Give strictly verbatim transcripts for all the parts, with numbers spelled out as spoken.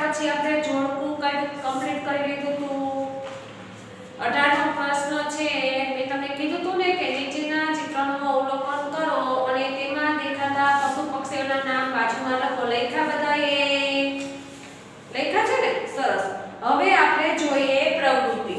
પછી આપણે જોડકું કમ્પ્લીટ કરી લીધું હતું। અઢારમો પ્રશ્ન છે મેં તમને કીધું હતું ને કે નીચેના ચિત્રનું અવલોકન કરો અને તેમાં દેખાતા પશુ પક્ષીઓના નામ બાજુમાં લખો। લખ્યા બધાએ? લખ્યા છે ને? સરસ। હવે આપણે જોઈએ પ્રવૃત્તિ।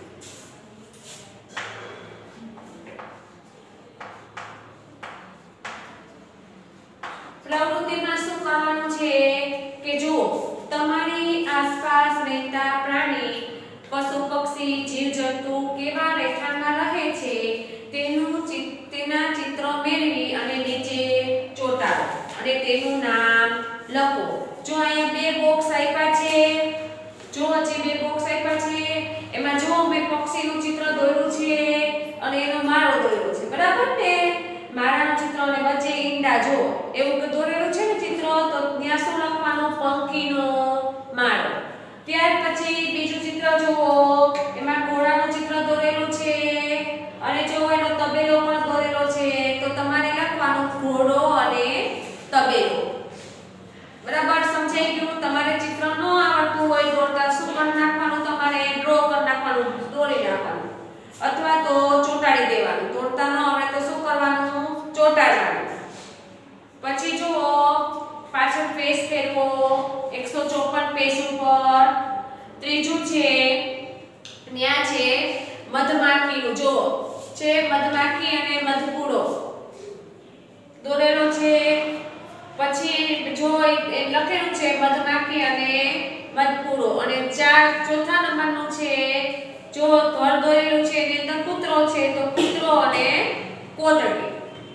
પ્રવૃત્તિમાં શું કરવાનું છે કે જો તમારી આસપાસ રહેતા પ્રાણી પશુ પક્ષી જીવજંતુ કેવા રહેઠાણમાં રહે છે તેનું તેના ચિત્ર મેળવી અને નીચે ચોંટાડો અને તેનું નામ લખો। જો અહીંયા બે બોક્સ આપ્યા છે, જો જે બે બોક્સ આપ્યા છે એમાં જો મેં પક્ષીનું ચિત્ર દોર્યું છે અને એનો માળો દોર્યો છે, બરાબર ને? માળાનું ચિત્ર અને વચ્ચે ઈંડા જો એવું કે દોરેલું છે ને ચિત્ર, તો ત્યાં શું લખવાનું? પંખીનો માળો। ત્યાર પછી બીજું ચિત્ર જુઓ, એમાં ઘોડાનું ચિત્ર દોરેલું છે અને જો એનો તબેલો પણ દોરેલો છે, તો તમારે લખવાનું ઘોડો અને તબેલો। બરાબર સમજાઈ ગયું? તમારે ચિત્ર ન આવડતું હોય દોરતા શું કરી નાખવાનું? તમારે ડ્રો કરી નાખવાનું, દોરી નાખવાનું અથવા તો ચોંટાડી દેવાનું। દોરતા ન આવડે તો શું કરવાનું? ચોંટાડવાનું। પછી જુઓ પાછળ પેજ ફેરવો એકસો ચોપન પેજ ઉપર। ત્રીજું છે ન્યા છે મધમાખીનું, જો છે મધમાખી અને મધપૂડો દોરેલો છે। પછી જો લખેલું છે મધમાખી અને મધપૂડો અને ચાર ચોથા નંબરનું છે જો ઘર દોરેલું છે એની અંદર કૂતરો છે, તો કૂતરો અને કોતરણી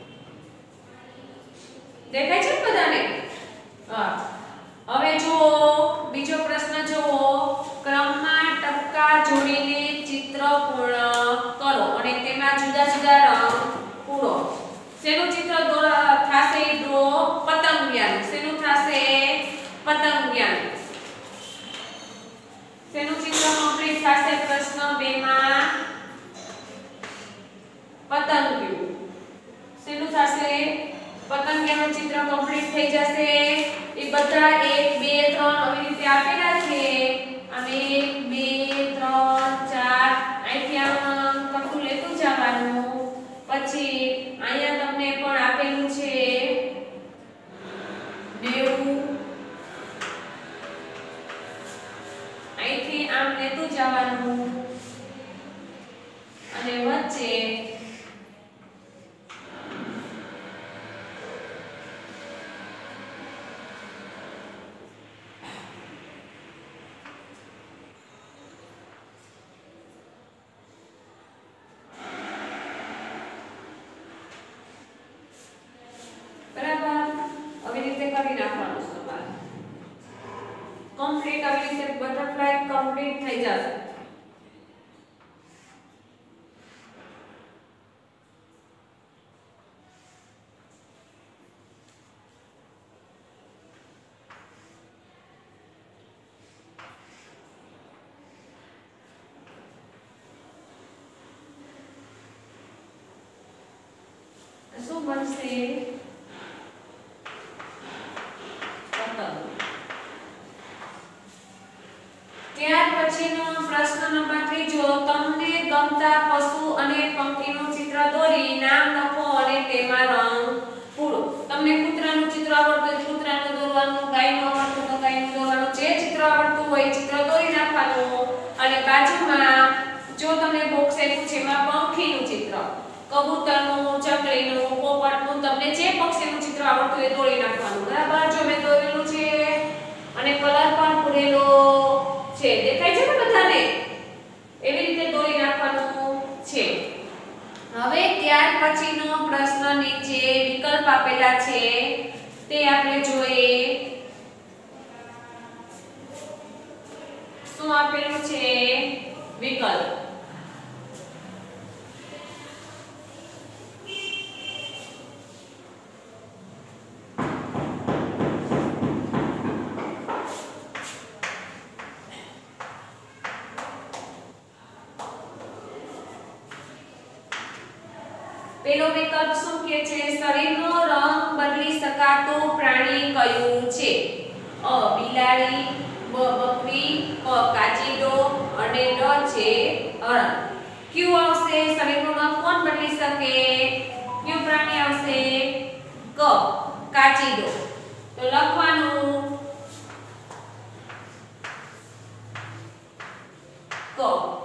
દેખાય છે બધાને? હા। હવે જો બીજો પ્રશ્ન જુઓ, ક્રમમાં ટપકા જોડીને ચિત્ર પૂર્ણ કરો અને તેમાં જુદા જુદા રંગ પૂરો। શેનું ચિત્ર થાશે? ડ્રો પતંગિયાનું। શેનું થાશે? પતંગિયાનું। શેનું ચિત્ર કમ્પ્લીટ થાશે? પ્રશ્ન બે માં પતંગિયું। શેનું થાશે? પતંગિયાનું ચિત્ર કમ્પ્લીટ થઈ જશે। એ બધા એક બે ત્રણ આવી રીતે આપેલા છે, અને એક બે ત્રણ ચાર અહીંથી આમ કટું લેતું જવાનું। પછી અહીંયા તમને પણ આપેલું છે નેવું, અહીંથી આમ લેતું જવાનું અને વચ્ચે કરી નાખવાનું છે તમારે કમ્પ્લીટ। આવી રીતે બટરફ્લાય કમ્પ્લીટ થઈ જશે। શું બનશે? ત્યાર પછીનો પ્રશ્ન નંબર ત્રીજો, તમને ગમતા પશુ અને પંખીનું ચિત્ર દોરી નામ લખો અને તેમાં રંગ પૂરો। તમને કૂતરાનું ચિત્ર આવડતું હોય કૂતરાનું દોરવાનું, ગાયનું આવડતું તો ગાયનું દોરવાનું, જે ચિત્ર આવડતું હોય ચિત્ર દોરી નાખવાનું અને બાજુમાં જો તમને બોક્સ આપ્યું છે એમાં પંખીનું ચિત્ર, કબૂતરનું, ચકલીનું, પોપટનું, તમને જે પક્ષીનું ચિત્ર આવડતું હોય દોરી નાખવાનું। બરાબર? જો મેં દોરેલું છે અને કલર પણ પૂરેલો છે, દેખાય છે ને બધાને? એવી રીતે દોરી નાખવાનું છે। હવે ત્યાર પછીનો પ્રશ્ન નીચે વિકલ્પ આપેલા છે તે આપણે જોઈએ। શું આપેલું છે? વિકલ્પ। પેલો વિકલ્પ શું કહે છે? શરીરનો રંગ બદલી શકાતું પ્રાણી કયું છે? અ બિલાડી, બ બકરી, ક કાચીડો અને ડ છે હરણ. ક્યુ આવશે સમીકરણમાં કોણ બદલી શકે? ક્યુ પ્રાણી આવશે? ક કાચીડો. તો લખવાનું ક.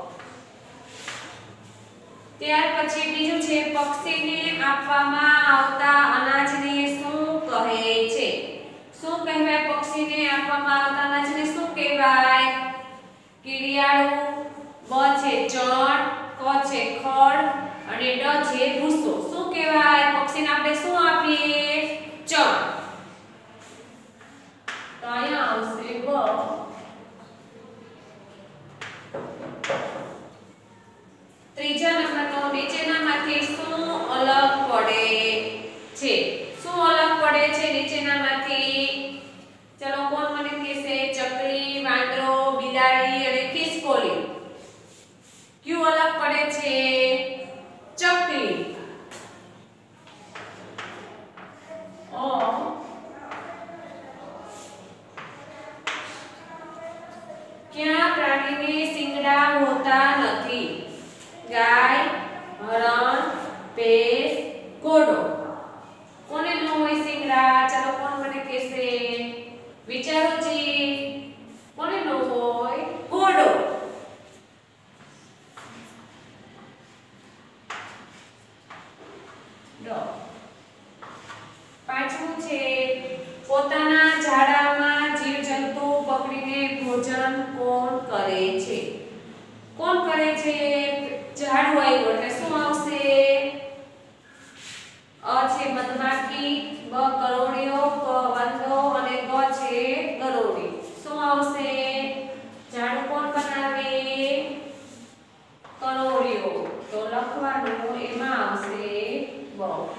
ત્યાર પછી બીજું છે પક્ષીને આપવામાં આવતા અનાજને શું કહે છે? શું કહેવાય? પક્ષીને આપવામાં આવતા અનાજને શું કહેવાય? કીડિયાળું, બ છે ચણ, ક છે ખડ અને ડ છે ભૂસો. શું કહેવાય? પક્ષીને આપણે શું આપીએ? ચણ. તો અહીંયા આવશે બ. ત્રીજા નંબરનો નીચેનામાંથી શું અલગ પડે છે? શું અલગ પડે છે નીચેનામાંથી? ચલો કોણ મને કહેશે? ચકલી, વાંદરો, બિલાડી અને ખિસકોલી. ક્યુ અલગ પડે છે? ચકલી. ઓ ક્યાં પ્રાણીને શિંગડા હોતા નથી? ગાય, હરણ, ભેંસ, ઘોડો. કોને ન હોય શિંગડા? ચલો કોણ મને કહેશે? વિચારો જી. કોને ન હોય? ઘોડો. પાંચમું છે પોતાના ઝાડામાં જીવજંતુ પકડીને ભોજન કોણ કરે છે? કોણ કરે છે? ઝાડુ આવ્યું એટલે શું આવશે? અ છે મધમાખી, બ કરોળિયો, ક વંદો અને ગ છે ગરોળી. શું આવશે? ઝાડુ કોણ બનાવે? કરોળિયો. તો લખવાનું એમાં આવશે બ.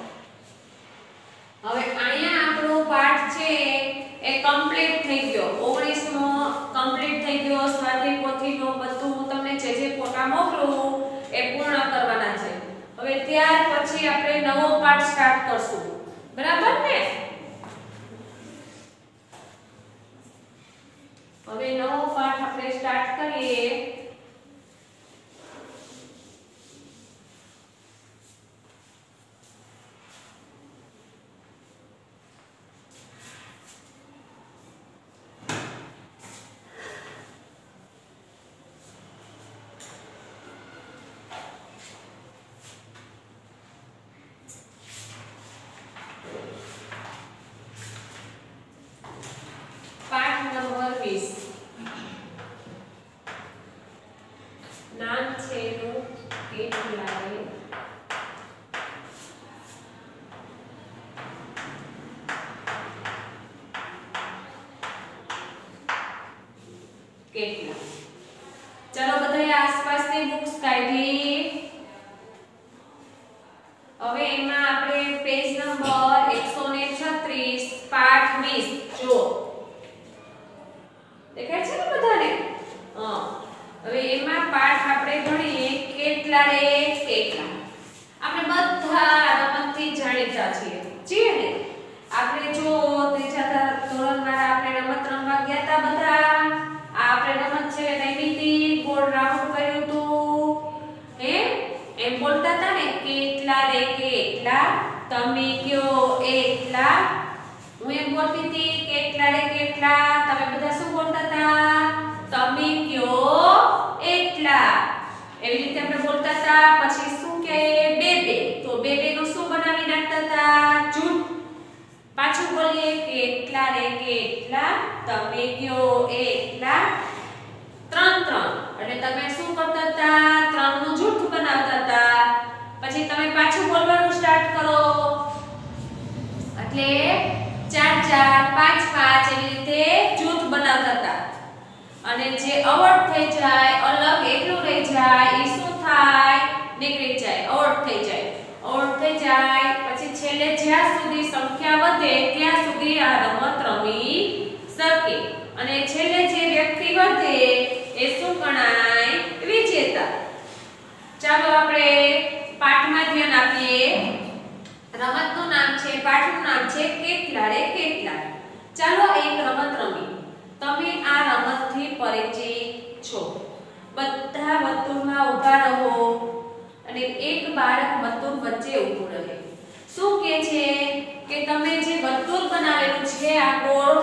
હવે અહીંયા આપણો પાઠ છે એ કમ્પ્લીટ થઈ ગયો. ઓગણીસ મો કમ્પ્લીટ થઈ ગયો. સ્વાધ્યાય પોથીનો બધું હું તમને જે જે ફોટા મોકલું એ પૂર્ણ કરવાના છે. હવે ત્યાર પછી આપણે નવો પાઠ સ્ટાર્ટ કરશું. બરાબર ને? હવે નવો પાઠ આપણે સ્ટાર્ટ કરીએ. નામ છે એનું કેટલાય? કેટલા? ચાલો બધાએ આસપાસની બુક્સ કાઢી. હવે એમાં આપણે પેજ નંબર એકસો છત્રીસ પાઠ વીસ જો દેખાય છે ને બધાને? હા. હવે એમાં પાઠ આપણે ભણીએ કેટલા રે કેટલા. આપણે બધા રમતથી જાણીતા છીએ. છીએ ને? આપણે જો ત્રીજા ધોરણમાં આપણે રમત રમવા ગયા હતા બધા. આ આપણે રમત છે રમીતી, ગોળ રાઉન્ડ કર્યું હતું. હે એમ બોલતા હતા ને કેટલા રે કેટલા. તમે કયો એટલા. હું એમ બોલતી હતી કેટલા રે કેટલા. તમે બધા શું બોલતા હતા? તમે કયો એટલા. એવી રીતે આપણે બોલતા હતા. પછી શું કહે? બે બે. તો બે બે નું શું બનાવી નાખતા હતા? જૂથ. પાછું બોલીએ કેટલા રે કેટલા. તમે કયો એટલા. ત્રણ ત્રણ. એટલે તમે શું કરતા હતા? ત્રણ નું જૂથ બનાવતા હતા. પછી તમે પાછું બોલવાનું સ્ટાર્ટ કરો. એટલે ચાર ચાર પાંચ પાંચ એવી રીતે જૂથ બનાવતા હતા. અને જે અવર્ટ થઈ જાય, અલગ એકલું રહી જાય, એ શું થાય? નીકળી જાય, અવર્ટ થઈ જાય. અવર્ટ થઈ જાય પછી છેલ્લે જ્યાં સુધી સંખ્યા વધે ત્યાં સુધી આ રમત રમી શકે. અને છેલ્લે જે વ્યક્તિ વધે એ શું ગણાય? વિજેતા. ચાલો આપણે પાઠમાં ધ્યાન આપીએ. રમતનું નામ છે, પાઠનું નામ છે કેટલા રે કેટલા. ચાલો એક રમત રમી. તમે આ રમતથી પરિચિત છો. બધા વર્તુળમાં ઊભા રહો અને એક બાળક વર્તુળ વચ્ચે ઊભું રહે. શું કહે છે કે તમે જે વર્તુળ બનાવેલું છે આ ગોળ,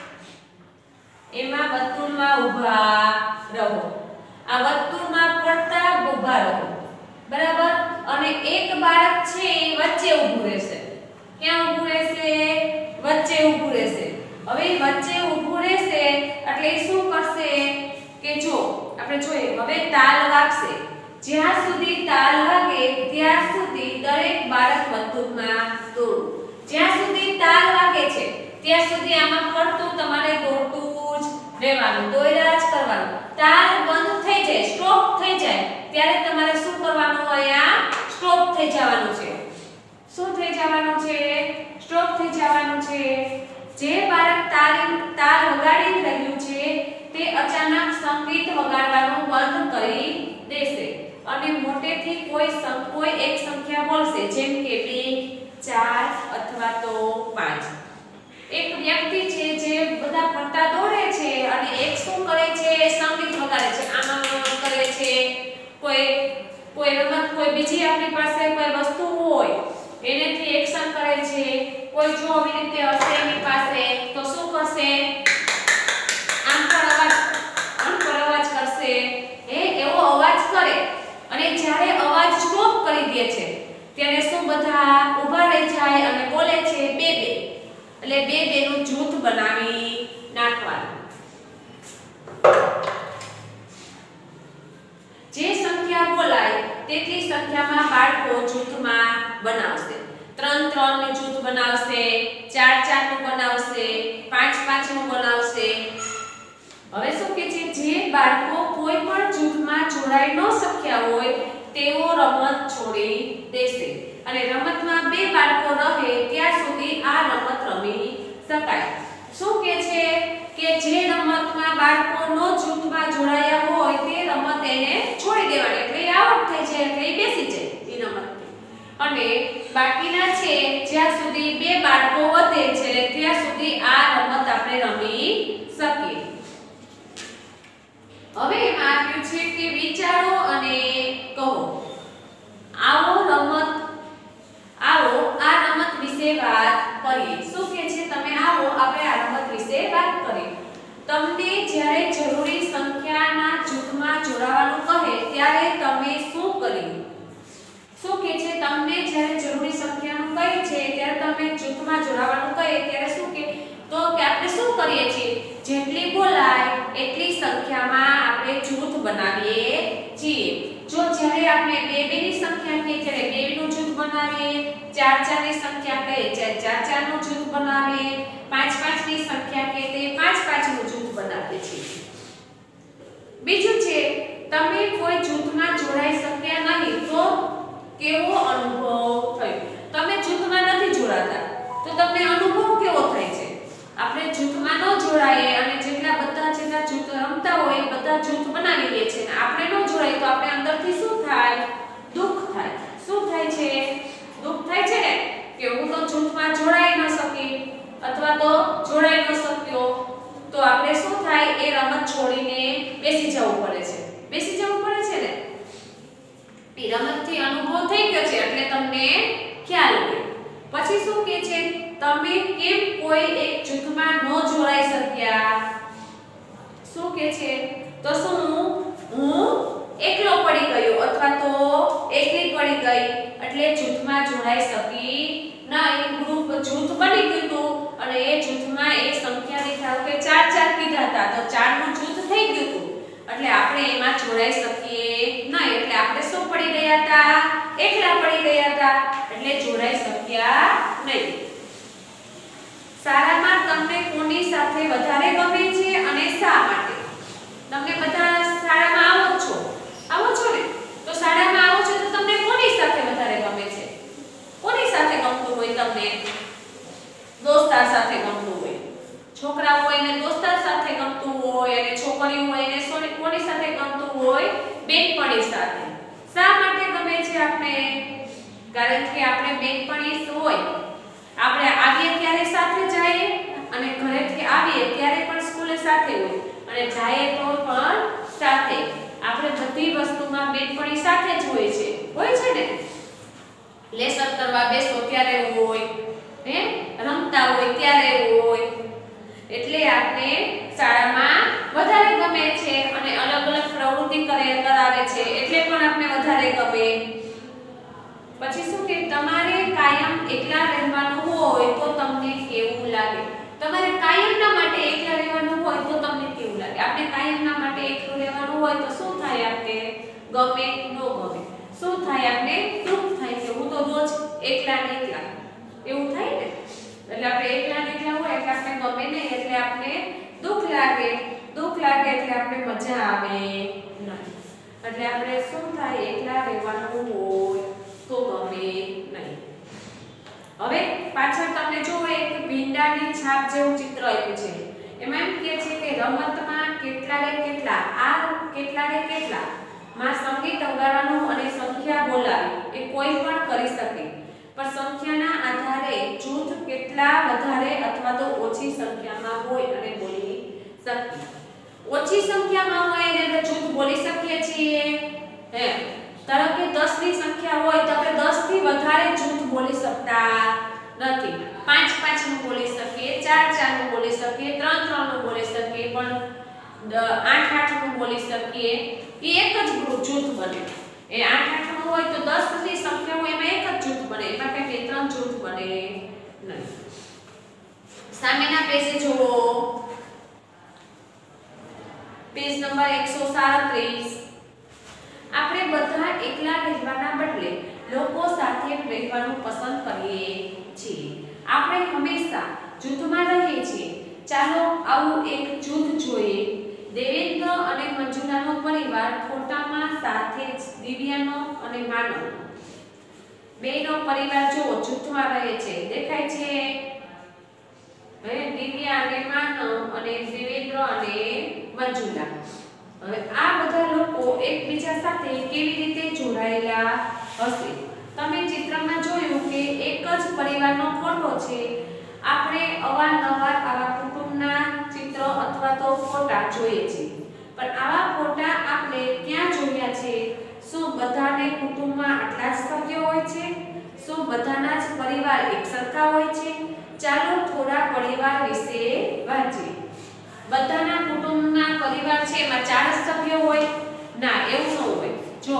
એમાં વર્તુળમાં ઊભા રહો. આ વર્તુળમાં ફરતા ઊભા રહો, બરાબર. અને એક બાળક છે એ વચ્ચે ઊભું રહેશે. ક્યાં ઊભું રહેશે? વચ્ચે ઊભું રહેશે. હવે વચ્ચે ઊભું રહેશે એટલે શું કરશે કે જો આપણે જોઈએ હવે તાલ વાગશે. જ્યાં સુધી તાલ વાગે ત્યાં સુધી દરેક બાળક વર્તુળમાં દોડો. જ્યાં સુધી તાલ વાગે છે ત્યાં સુધી આમાં ફરતું તમારે દોડતું જ રહેવાનું, દોડ્યા જ કરવાનું. તાલ બંધ થઈ જાય, સ્ટોપ થઈ જાય ત્યારે તમારે શું કરવાનું? અહીંયા સ્ટોપ થઈ જવાનું છે. શું થઈ જવાનું છે? સ્ટોપ થઈ જવાનું છે. જે બાળક તાલ તાલ વગાડી રહ્યું છે તે અચાનક સંગીત વગાડવાનું બંધ કરી દેશે અને મોટેથી કોઈ કોઈ એક સંખ્યા બોલશે, જેમ કે બે, ચાર અથવા તો પાંચ. એક વ્યક્તિ છે જે બધા ફરતા દોડે છે અને એક શું કરે છે? સંગીત વગાડે છે, આમ કરે છે. કોઈ કોઈ રમત, કોઈ બીજી આપણી પાસે કોઈ વસ્તુ હોય એનેથી એક્શન કરે છે. કોઈ જો આવી રીતે હશે એની પાસે તો શું કરશે? આમ પર અવાજ આમ પર અવાજ કરશે. એ એવો અવાજ કરે અને જ્યારે અવાજ સ્ટોપ કરી દે છે ત્યારે શું બધા ઊભા રહી જાય અને બોલે છે બે બે. એટલે બે બે નું જૂથ બનાવી નાખવાનું. જે સંખ્યા બોલાય તેટલી સંખ્યામાં બાળકો જૂથમાં બનાવશે. ત્રણ ત્રણ નું જૂથ બનાવશે, ચાર ચાર નું બનાવશે, પાંચ પાંચ નું બનાવશે. હવે શું કે છે? જે બાળકો કોઈ પણ જૂથમાં જોડાઈ ન શક્યા હોય તેઓ રમત છોડી દેશે અને રમતમાં બે બાળકો રહે ત્યાં સુધી આ રમત રમી શકાય. શું કે છે કે જે રમતમાં બાળકો નો જૂથમાં જોડાયા હોય તે રમત એને છોડી દેવાની, એટલે આઉટ થઈ જાય, એટલે બેસી જાય એ રમતથી. અને બાકીના છે જ્યાં સુધી બે બાળકો વધે છે ત્યાં સુધી આ રમત આપણે રમી શકીએ. હવે એમાં આપ્યું છે કે વિચારો અને કહો. આવો રમત આવો આ રમત વિશે વાત કરીએ. શું કે છે? તમે આવો આપણે આ રમત વિશે વાત કરીએ. તમને જ્યારે જરૂરી સંખ્યાના જૂથમાં જોડાવાનું કહે ત્યારે તમે શું કર્યું? શું કે છે? તમને જ્યારે જરૂરી સંખ્યાનું કહે છે ત્યારે તમે જૂથમાં જોડાવાનું કહે ત્યારે શું કે તો કે આપણે શું કરીએ છીએ? જેટલી બોલાય એટલી સંખ્યામાં આપણે જૂથ બનાવીએ છીએ. જો જ્યારે આપણે બે બે ની સંખ્યા કહીએ ત્યારે બે નું જૂથ બનાવીએ, ચાર ચાર ની સંખ્યા કહીએ ત્યારે ચાર ચાર નું જૂથ બનાવીએ, પાંચ પાંચ ની સંખ્યા કહીએ તે પાંચ પાંચ નું જૂથ બનાવીએ છીએ. બીજું છે તમે કોઈ જૂથમાં જોડાઈ શક્યા નહીં તો કેવો અનુભવ થયો? તમે જૂથમાં નથી જોડાતા તો તમને અનુભવ કેવો થાય છે? આપણે જૂથમાં ન જોડાઈએ અને જેટલા બધા જેટલા જૂથ રમતા હોય બધા જૂથ બનાવી લે છે અને આપણે ન જોડાઈએ તો આપણે અંદરથી શું થાય? દુઃખ થાય. શું થાય છે? દુઃખ થાય છે ને કે હું તો જૂથમાં જોડાઈ ન શકી અથવા તો જોડાઈ ન શક્યો તો આપણે શું થાય? એ રમત છોડીને બેસી જવું પડે છે. બેસી જવું પડે છે ને. એ રમતથી અનુભવ થઈ ગયો છે એટલે તમને ખ્યાલ હોય. પછી શું કહે છે? તમે કેમ કોઈ એક જૂથમાં ન જોડાઈ શક્યા? શું કહે છે? તો શું હું એકલો પડી ગયો અથવા તો એકલી પડી ગઈ એટલે જૂથમાં જોડાઈ શકી નહીં. ગ્રુપ જૂથ બની ગયું અને એ જૂથમાં એ સંખ્યાની ધારો કે ચાર ચાર કીધા હતા તો ચાર નું જૂથ થઈ ગયું હતું એટલે આપણે એમાં જોડાઈ શકીએ નહીં. એટલે આપણે શું પડી ગયા હતા? એકલા પડી ગયા હતા એટલે જોડાઈ શક્યા નહીં. શાળામાં તમને કોની સાથે વધારે ગમે છે અને શા માટે? તમને બધા શાળામાં આવો છો આવો છો ને તો શાળામાં આવો છો તો તમને કોની સાથે વધારે ગમે છે? કોની સાથે ગમતું હોય? તમને દોસ્તાર સાથે ગમતું હોય. છોકરાઓ હોય ને દોસ્તાર સાથે ગમતું હોય અને છોકરીઓ હોય ને કોની સાથે ગમતું હોય? બેનપણી સાથે. શા માટે ગમે છે આપણે? કારણ કે આપણે બેનપણી હોય આપણે આવીએ ત્યારે સાથે જઈએ અને ઘરેથી આવીએ ત્યારે પણ સ્કૂલ સ્કૂલે સાથે હોય અને જાય તો પણ સાથે. આપણે બધી વસ્તુમાં બેનપણી સાથે જ હોય છે, હોય છે ને. લેસન કરવા બેસો ત્યારે હોય, હે રમતા હોય ત્યારે હોય. એટલે આપણે શાળામાં વધારે ગમે છે અને અલગ અલગ પ્રવૃત્તિ કરે કરાવે છે એટલે પણ આપણે વધારે ગમે. પછી શું કે તમારે કાયમ એકલા રહેવાનું હોય તો તમને કેવું લાગે? તમારે કાયમના માટે એકલા રહેવાનું હોય તો તમને કેવું લાગે? આપણે કાયમના માટે એકલું રહેવાનું હોય તો શું થાય? આપણે ગમે ન ગમે. શું થાય? આપણે દુઃખ થાય કે હું તો રોજ એકલા ને એકલા, એવું થાય ને. એટલે આપણે એકલા ને એકલા હોય એટલે આપણે ગમે નહીં, એટલે આપણે દુઃખ લાગે. દુઃખ લાગે એટલે આપણે મજા આવે નહીં. એટલે આપણે શું થાય? એકલા રહેવાનું હોય તો ગમે નહીં. હવે પાછળ તમને જો એક ભીંડાની છાપ જેવું ચિત્ર આપ્યું છે. એમાં એમ કહે છે કે રમતમાં કેટલાને કેટલા આ કેટલાને કેટલા માં સંગીત વગાડવાનું અને સંખ્યા બોલાવી એ કોઈ પણ કરી શકે, પણ સંખ્યાના આધારે જૂથ કેટલા વધારે અથવા તો ઓછી સંખ્યામાં હોય અને બોલી શકે. ઓછી સંખ્યામાં હોય એટલે જૂથ બોલી શકીએ છીએ. હે ધારો કે દસ ની સંખ્યા હોય તો આપણે દસ થી વધારે જૂથ બોલી શકતા નથી. પાંચ પાંચ નું બોલી શકીએ, ચાર ચાર નું બોલી શકીએ, ત્રણ ત્રણ નું બોલી શકીએ, પણ આઠ આઠ નું બોલી શકીએ. એ એક જ જૂથ બને. એ આઠ આઠ નું હોય તો દસ ની સંખ્યા હોય એમાં એક જ જૂથ બને, એમાં કે બે ત્રણ જૂથ બને નહીં. સામેના પેજે જુઓ, પેજ નંબર એકસો સાડત્રીસ. આપણે બધા એકલા રહેવાના બદલે લોકો સાથે રહેવાનું પસંદ કરીએ છીએ. આપણે હંમેશા જૂથમાં રહીએ છીએ. ચાલો આવું એક જૂથ જોઈએ. દેવેન્દ્ર અને મંજુલાનો પરિવાર ફોટામાં સાથે જ દિવ્યાનો અને માનવ બેનો પરિવાર જો જૂથમાં રહે છે, દેખાય છે. હવે દિવ્યા અને માનવ અને દેવેન્દ્ર અને મંજુલા. હવે આ બધા લોકો એકબીજા સાથે કેવી રીતે જોડાયેલા હશે? તમે ચિત્રમાં જોયું કે એક જ પરિવારનો ફોટો છે. આપણે અવારનવાર આવા કુટુંબના ચિત્ર અથવા તો ફોટા જોઈએ છે, પણ આવા ફોટા આપણે ક્યાં જોયા છે? શું બધાને કુટુંબમાં આટલા જ સભ્યો હોય છે? શું બધાના જ પરિવાર એક સરખા હોય છે? ચાલો થોડા પરિવાર વિશે વાંચીએ. બધાના કુટુંબના પરિવાર છે એમાં ચાર સભ્યો હોય? ના, એવું ન હોય. જો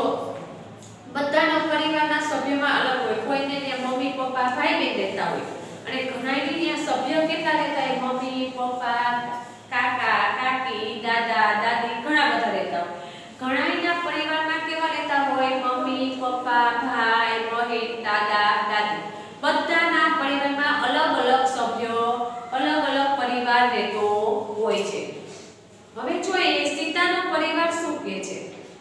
બધાના પરિવારના સભ્યોમાં અલગ હોય. કોઈને ત્યાં મમ્મી પપ્પા ભાઈ બહેન રહેતા હોય અને ઘણાની ત્યાં સભ્યો કેટલા રહેતા હોય? મમ્મી પપ્પા, કાકા કાકી, દાદા દાદી, ઘણા બધા રહેતા હોય. ઘણાના પરિવારમાં કેવા રહેતા હોય? મમ્મી પપ્પા, ભાઈ બહેન, દાદા દાદી. બધાના પરિવારમાં અલગ અલગ સભ્યો, અલગ અલગ પરિવાર રહેતો હોય છે. હવે જોઈએ સીતાનો પરિવાર શું કહે છે.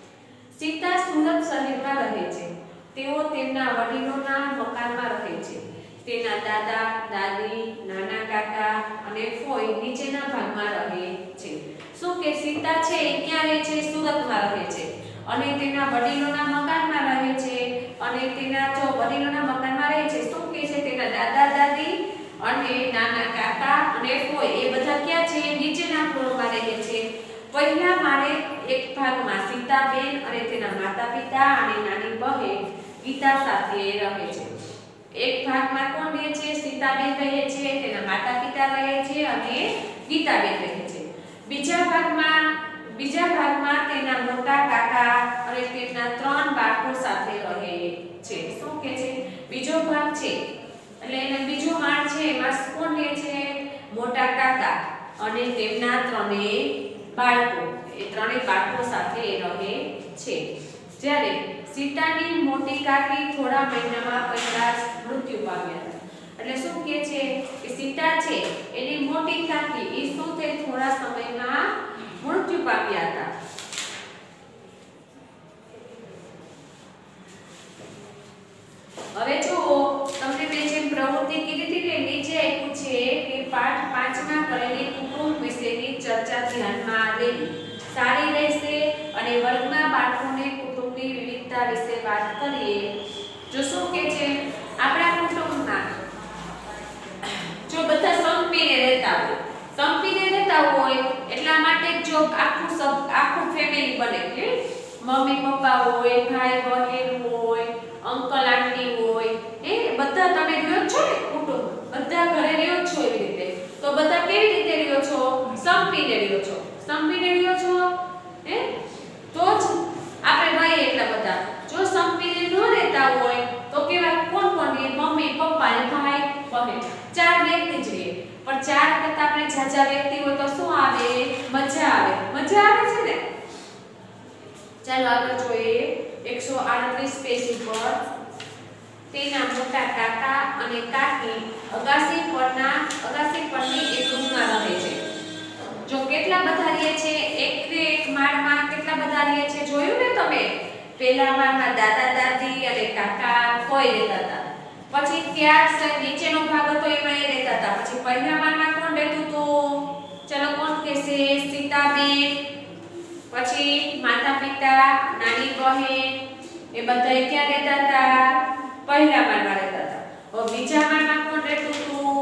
સીતા સુરત શહેરમાં રહે છે. તેઓ તેમના વડીલોના મકાનમાં રહે છે. તેના દાદા દાદી, નાના કાકા અને ફોઈ નીચેના ભાગમાં રહે છે. શું કે સીતા છે એ ક્યાં રહે છે? સુરતમાં રહે છે. અને તેના વડીલોના મકાનમાં રહે છે. અને તેના જો વડીલોના મકાનમાં રહે છે, શું કે છે? તેના દાદા દાદી અને નાના કાકા અને ફોઈ એ બધા ક્યાં છે? નીચેના ફ્લોરમાં રહે છે. પહેલા મારે એક ભાગમાં સીતાબેન અને તેના માતા પિતા અને નાની બહેન ગીતા સાથે રહે છે. એક ભાગમાં કોણ રહે છે? સીતાબેન રહે છે, તેના માતા પિતા રહે છે અને ગીતાબેન રહે છે. બીજા ભાગમાં બીજા ભાગમાં તેના મોટા કાકા અને તેમના ત્રણ બાળકો સાથે રહે છે. શું કે છે? બીજો ભાગ છે એટલે એને બીજો માળ છે એમાં કોણ રહે છે? મોટા કાકા અને તેમના ત્રણેય બાળકો. એ ત્રણેય બાળકો સાથે રહે છે. જ્યારે સીતાની મોટી કાકી થોડા મહિનામાં પહેલા જ મૃત્યુ પામ્યા હતા. એટલે શું કહે છે કે સીતા છે એની મોટી કાકી એ શું થઈ? થોડા સમયમાં મૃત્યુ પામ્યા હતા. હવે જો તમને મેં જે પ્રવૃત્તિ કીધી હતી કે નીચે આપ્યું છે કે પાઠ પાંચ માં કરેલી કુટુંબ વિશેની ચર્ચા ધ્યાનમાં લેવી સારી રહેશે અને વર્ગમાં બાળકોને કુટુંબની વિવિધતા વિશે વાત કરીએ. જો શું કે છે આપણા કુટુંબમાં જો બધા સંપીને રહેતા હોય સંપીને રહેતા હોય ફેમિલી બને હે મમ્મી પપ્પા હોય ભાઈ બહેન હોય અંકલ આંટી હોય એ બધા તમે રહ્યો છો ને કુટુંબ બધા ઘરે રહ્યો છો એવી રીતે તો બધા કેવી રીતે રહ્યો છો સંપીને રહ્યો છો સંપીને રહ્યો છો હે તો જ આપણે રહીએ એટલા બધા જો સંપીને ન રહેતા હોય તો કેવા કોણ કોણ રહે મમ્મી પપ્પા અને ભાઈ બહેન ચાર વ્યક્તિ જ રહે પણ ચાર કરતા આપણે જાજા વ્યક્તિ હોય તો શું આવે મજા આવે મજા આવે છે ને ચાલો આગળ જોઈએ એકસો આડત્રીસ પેજ ઉપર તેના મોટા કાકા અને કાકી અગાસી પરના અગાસી પરની એક રૂમમાં રહે છે જો કેટલા બધા રહે છે એક ને એક માળમાં કેટલા બધા રહે છે જોયું ને તમે પહેલા માળમાં દાદા દાદી અને કાકા કોઈ રહેતા હતા પછી ત્યાં નીચેનો ભાગ હતો એમાં એ રહેતા હતા પછી પહેલા માળમાં કોણ રહેતું હતું ચલો કોણ કહેશે સીતાબેન પછી માતા પિતા નાની બહેન એ બધા ક્યાં રહેતા હતા પહેલા માળમાં રહેતા હતા હવે બીજા માળમાં કોણ રહેતું હતું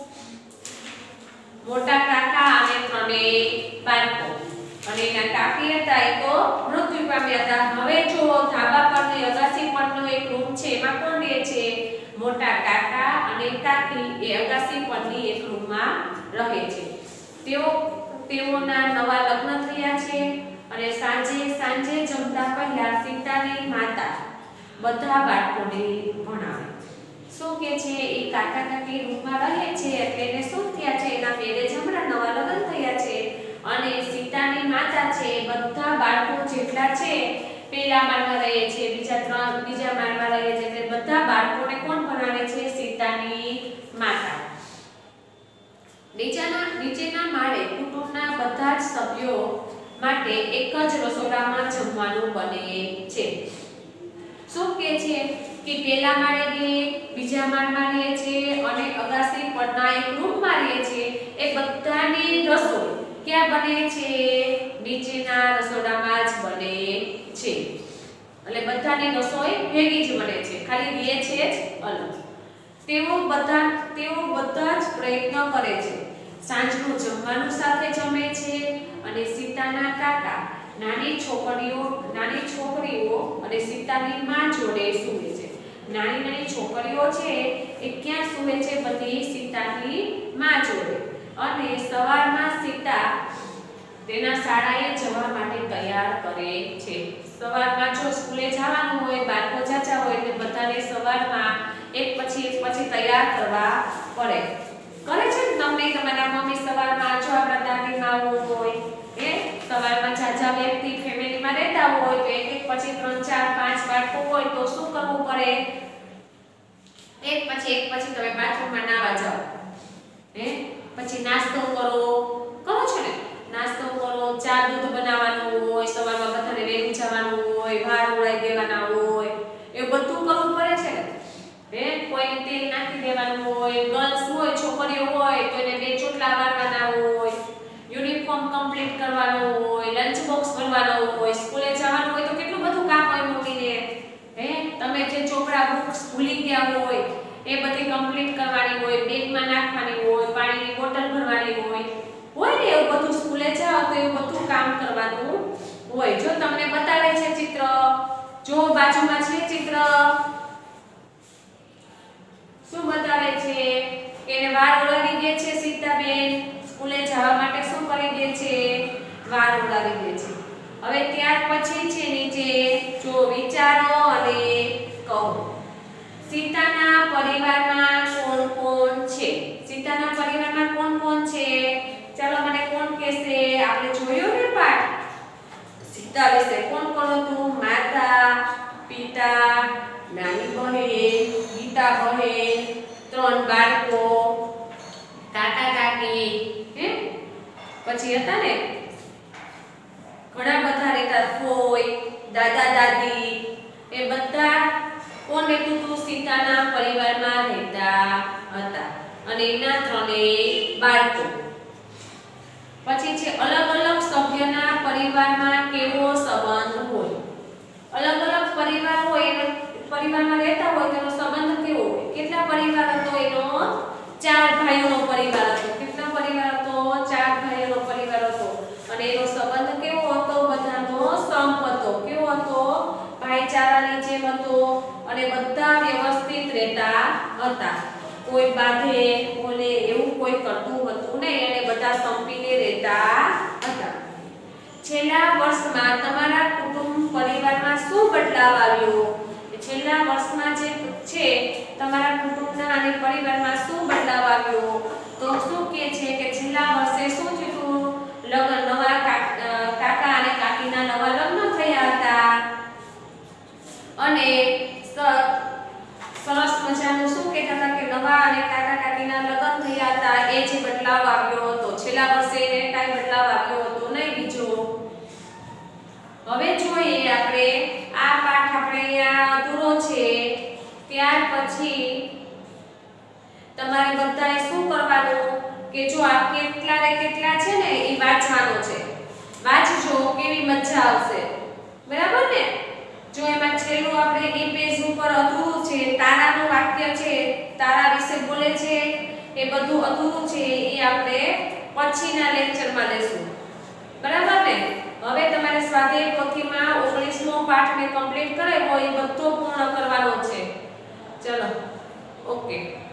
મોટા કાકા અને ત્રણેય બાળકો અને એના કાકી હતા એ તો મૃત્યુ પામ્યા હતા હવે જો ધાબા પરની અગાસી પરનો એક રૂમ છે એમાં કોણ રહે છે મોટા કાકા અને કાકી એ અગાસી પરની એક રૂમમાં રહે છે તેઓ તેઓના નવા લગ્ન થયા છે અને સાંજે સાંજે જમતા પહેલા સીતાની માતા બધા બાળકોને ભણાવે શું કે છે એ કાકા કાકી રૂમમાં રહે છે એટલે એને શું થયા છે એના મેરેજ હમણાં નવા લગ્ન થયા છે અને સીતાની માતા છે બધા બાળકો જેટલા છે પહેલા માળમાં રહે છે બીજા ત્રણ બીજા માળમાં રહે છે એટલે બધા બાળકોને કોણ ભણાવે છે સીતાની માતા નીચેના નીચેના માળે કુટુંબના બધા જ સભ્યો માટે એક જ રસોડામાં જમવાનું બને છે શું કે છે કે પહેલા માળે રહે બીજા માળમાં રહે છે અને અગાસી પરના એક રૂમમાં રહે છે એ બધાની રસોઈ ક્યાં બને છે નીચેના રસોડામાં જ બને છે એટલે બધાની રસોઈ ભેગી જ બને છે ખાલી રહે છે જ અલગ તેઓ બધા તેઓ બધા જ પ્રયત્ન કરે છે સાંજનું જમવાનું સાથે જમે છે અને સીતાના કાકા નાની છોકરીઓ નાની છોકરીઓ અને સીતાની માં જોડે સૂવે છે નાની નાની છોકરીઓ છે એ ક્યાં સૂવે છે બધી સીતાની માં જોડે અને સવારમાં સીતા તેના શાળાએ જવા માટે તૈયાર કરે છે સવારમાં જો સ્કૂલે જવાનું હોય બાળકો જાજા હોય એટલે બધાને સવારમાં એક પછી એક પછી તૈયાર કરવા પડે કરે છે ને તમને તમારા મમ્મી સવારમાં જો આપણા દાદીમાં હોય એ સવારમાં જાજા વ્યક્તિ ફેમિલીમાં રહેતા હોય તો એક એક પછી ત્રણ ચાર પાંચ બાળકો હોય તો શું કરવું પડે એક પછી એક પછી તમે બાથરૂમમાં નાવા જાઓ હે પછી નાસ્તો કરો કરો છો ને નાસ્તો કરો ચા દૂધ બનાવવાનું હોય સવારમાં બધાને વહેલું જવાનું હોય ભાર ઉડાઈ દેવાના હોય એ બધું કરવું પડે છે ને હે કોઈને તેલ નાખી દેવાનું હોય ગર્લ્સ હોય છોકરીઓ હોય તો એને બે ચોટલા વાળવાના હોય યુનિફોર્મ કમ્પ્લીટ કરવાનો હોય લંચ બોક્સ ભરવાનો હોય સ્કૂલે જવાનું હોય તો કેટલું બધું કામ હોય મમ્મીને હે તમે જે ચોપડા બુક્સ ભૂલી ગયા હોય એ બધી કમ્પ્લીટ કરવાની હોય બેગમાં નાખવાની હોય પાણીની બોટલ ભરવાની હોય હોય ને એવું બધું સ્કૂલે જાઓ તો એવું બધું કામ કરવાનું હોય જો તમને બતાવે છે ચિત્ર જો બાજુમાં છે ચિત્ર શું બતાવે છે કે એને વાર ઉડાવી દે છે સીતાબેન સ્કૂલે જવા માટે શું કરી દે છે વાર ઉડાવી દે છે હવે ત્યાર પછી છે નીચે જો વિચારો અને કહો સીતાના પરિવારમાં કોણ કોણ છે સીતાના પરિવારમાં કોણ કોણ છે ચાલો મને કોણ કહેશે આપણે જોયો ને પાઠ સીતા વિશે કોણ કોણ હતું માતા પિતા નાની બહેન ગીતા બહેન ત્રણ બાળકો કાકા કાકી હે પછી હતા ને ઘણા બધા રહેતા ફોઈ દાદા દાદી એ બધા કોણ રહેતું હતું સીતાના પરિવારમાં રહેતા હતા અને એના ત્રણેય બાળકો પછી છે અલગ અલગ સભ્યના પરિવારમાં કેવો સંબંધ હોય અલગ અલગ પરિવાર હોય એનો પરિવારમાં રહેતા હોય તેનો સંબંધ કેવો હોય કેટલા પરિવાર હતો એનો ચાર ભાઈઓનો પરિવાર હતો કેટલા પરિવાર હતો ચાર ભાઈઓનો પરિવાર હતો અને એનો સંબંધ કેવો હતો બધાનો રહેતા હતા. કોઈ બાંધે બોલે એવું કોઈ કરતું હતું નહીં, અને બધા સંપીને રહેતા હતા. છેલ્લા વર્ષમાં તમારા કુટુંબ પરિવારમાં શું બદલાવ આવ્યો? છેલ્લા વર્ષમાં જે છે તમારા કુટુંબના અને પરિવારમાં શું બદલાવ આવ્યો? તો શું કહે છે કે છેલ્લા વર્ષે શું થયું? લગ્ન નવા કાકા અને કાકીના નવા લગ્ન થયા હતા, અને સરસ મજાનું શું કહેતા હતા કે નવા અને કાકા કાકીના લગ્ન થયા હતા, એ જે બદલાવ આવ્યો હતો. છેલ્લા વર્ષે એને કાંઈ બદલાવ આવ્યો હતો નહીં બીજો. હવે જોઈએ આપણે આ પાઠ આપણે અહીંયા અધૂરો છે. ત્યાર પછી તમારે બધાએ શું કરવાનું કે જો આ કેટલા ને કેટલા છે ને એ વાંચવાનો છે. વાંચજો, કેવી મજા આવશે. બરાબર ને? જો એમાં છેલ્લું આપણે એ પેજ ઉપર અધૂરું છે, તારાનું વાક્ય છે, તારા વિશે બોલે છે, એ બધું અધૂરું છે, એ આપણે પછીના લેક્ચરમાં લેશું. બરાબર ને? હવે તમારે સ્વાધ્યાય પોથીમાં ઓગણીસમો પાઠ ને કમ્પ્લીટ કરાવ્યો એ બધો પૂર્ણ કરવાનો છે. ચલો, ઓકે.